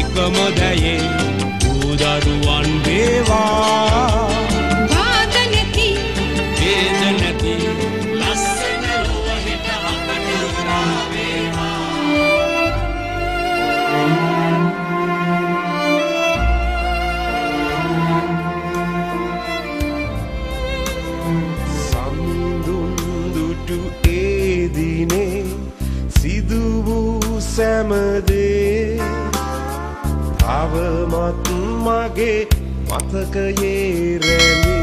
ඔක්කම දැයේ දරුවන් වේවා වාද නැති වේද නැති ලස්සන ලොවට අපට වේවා සම්දුන් දුටු ඒ දිනේ සිදු වූ සෑමදේ තවමත් මගේ මතකයේ රැඳේ